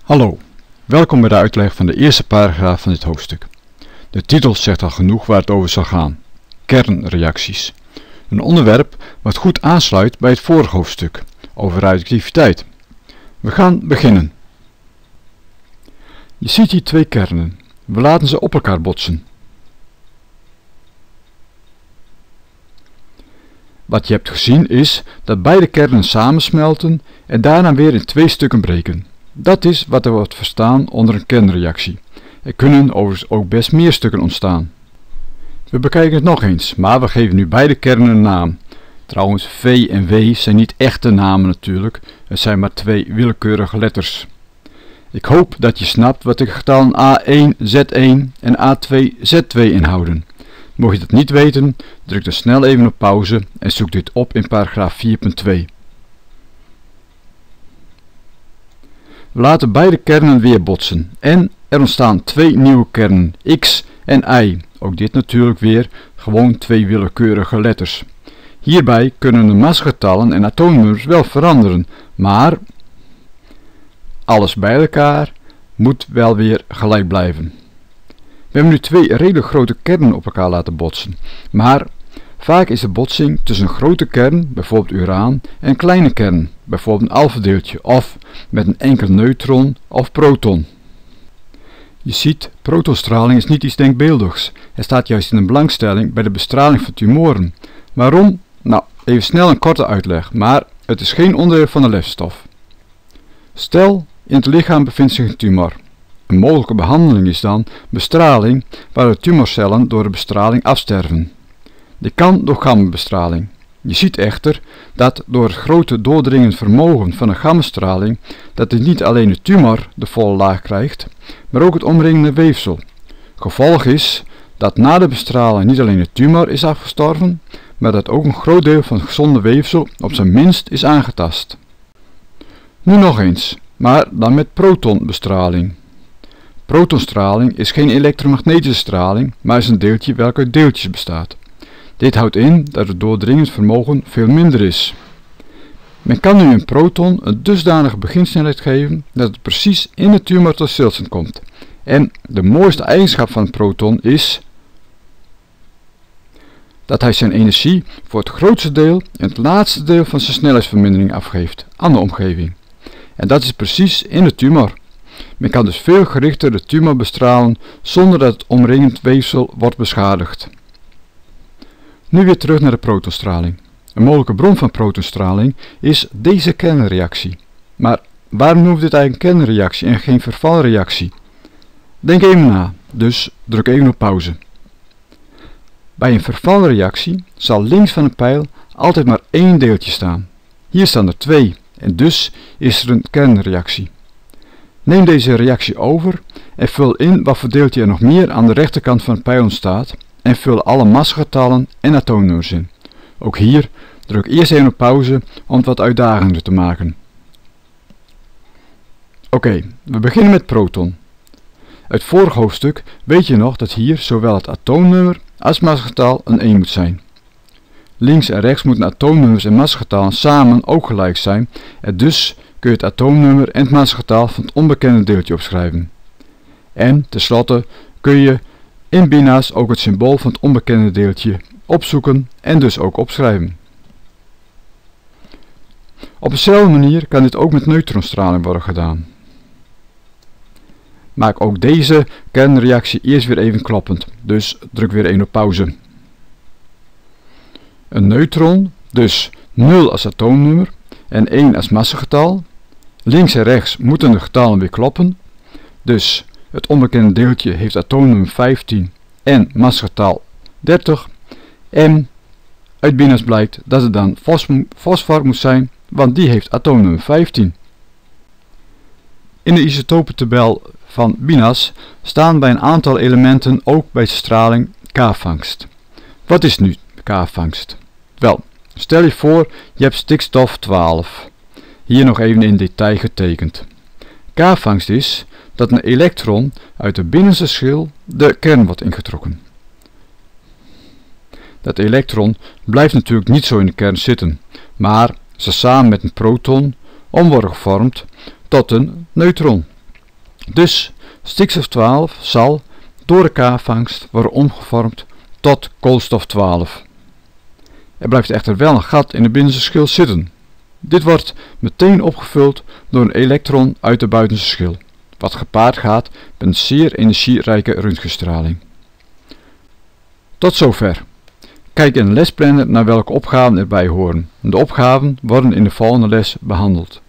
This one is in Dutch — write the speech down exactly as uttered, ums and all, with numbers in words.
Hallo, welkom bij de uitleg van de eerste paragraaf van dit hoofdstuk. De titel zegt al genoeg waar het over zal gaan: kernreacties. Een onderwerp wat goed aansluit bij het vorige hoofdstuk over radioactiviteit. We gaan beginnen. Je ziet hier twee kernen. We laten ze op elkaar botsen. Wat je hebt gezien is dat beide kernen samensmelten en daarna weer in twee stukken breken. Dat is wat er wordt verstaan onder een kernreactie. Er kunnen overigens ook best meer stukken ontstaan. We bekijken het nog eens, maar we geven nu beide kernen een naam. Trouwens, V en W zijn niet echte namen natuurlijk, het zijn maar twee willekeurige letters. Ik hoop dat je snapt wat de getallen A één Z één en A twee Z twee inhouden. Mocht je dat niet weten, druk dan snel even op pauze en zoek dit op in paragraaf vier punt twee. We laten beide kernen weer botsen en er ontstaan twee nieuwe kernen, X en Y. Ook dit natuurlijk weer gewoon twee willekeurige letters. Hierbij kunnen de massagetallen en atoomnummers wel veranderen, maar alles bij elkaar moet wel weer gelijk blijven. We hebben nu twee redelijk grote kernen op elkaar laten botsen, maar vaak is de botsing tussen een grote kern, bijvoorbeeld uraan, en een kleine kern, bijvoorbeeld een alfadeeltje, of met een enkel neutron of proton. Je ziet, protonstraling is niet iets denkbeeldigs. Het staat juist in de belangstelling bij de bestraling van tumoren. Waarom? Nou, even snel een korte uitleg, maar het is geen onderdeel van de lesstof. Stel, in het lichaam bevindt zich een tumor. Een mogelijke behandeling is dan bestraling, waar de tumorcellen door de bestraling afsterven. Dit kan door gammabestraling. Je ziet echter dat door het grote doordringend vermogen van de gammastraling dat dit niet alleen de tumor de volle laag krijgt, maar ook het omringende weefsel. Gevolg is dat na de bestraling niet alleen de tumor is afgestorven, maar dat ook een groot deel van het gezonde weefsel op zijn minst is aangetast. Nu nog eens, maar dan met protonbestraling. Protonstraling is geen elektromagnetische straling, maar is een deeltje welke uit deeltjes bestaat. Dit houdt in dat het doordringend vermogen veel minder is. Men kan nu een proton een dusdanige beginsnelheid geven dat het precies in de tumor tot stilstand komt. En de mooiste eigenschap van een proton is dat hij zijn energie voor het grootste deel en het laatste deel van zijn snelheidsvermindering afgeeft aan de omgeving. En dat is precies in de tumor. Men kan dus veel gerichter de tumor bestralen zonder dat het omringend weefsel wordt beschadigd. Nu weer terug naar de protonstraling. Een mogelijke bron van protonstraling is deze kernreactie. Maar waarom noemt dit eigenlijk een kernreactie en geen vervalreactie? Denk even na, dus druk even op pauze. Bij een vervalreactie zal links van de pijl altijd maar één deeltje staan. Hier staan er twee en dus is er een kernreactie. Neem deze reactie over en vul in wat voor deeltje er nog meer aan de rechterkant van de pijl ontstaat en vul alle massagetallen en atoomnummers in. Ook hier druk eerst even op pauze om het wat uitdagender te maken. Oké, okay, we beginnen met proton. Uit vorig hoofdstuk weet je nog dat hier zowel het atoomnummer als massagetal een één moet zijn. Links en rechts moeten atoomnummers en massagetallen samen ook gelijk zijn en dus kun je het atoomnummer en het massagetal van het onbekende deeltje opschrijven. En tenslotte kun je in bina's ook het symbool van het onbekende deeltje opzoeken en dus ook opschrijven. Op dezelfde manier kan dit ook met neutronstraling worden gedaan. Maak ook deze kernreactie eerst weer even kloppend, dus druk weer één op pauze. Een neutron, dus nul als atoomnummer en één als massagetal. Links en rechts moeten de getallen weer kloppen, dus het onbekende deeltje heeft atoomnummer vijftien en massagetal dertig. En uit bina's blijkt dat het dan fosfor moet zijn, want die heeft atoomnummer vijftien. In de isotopentabel van bina's staan bij een aantal elementen ook bij straling K-vangst. Wat is nu K-vangst? Wel, stel je voor je hebt stikstof twaalf. Hier nog even in detail getekend. K-vangst is dat een elektron uit de binnenste schil de kern wordt ingetrokken. Dat elektron blijft natuurlijk niet zo in de kern zitten, maar zal samen met een proton om worden gevormd tot een neutron. Dus stikstof twaalf zal door de K-vangst worden omgevormd tot koolstof twaalf. Er blijft echter wel een gat in de binnenste schil zitten. Dit wordt meteen opgevuld door een elektron uit de buitenste schil, wat gepaard gaat met een zeer energierijke röntgenstraling. Tot zover. Kijk in de lesplanner naar welke opgaven erbij horen. De opgaven worden in de volgende les behandeld.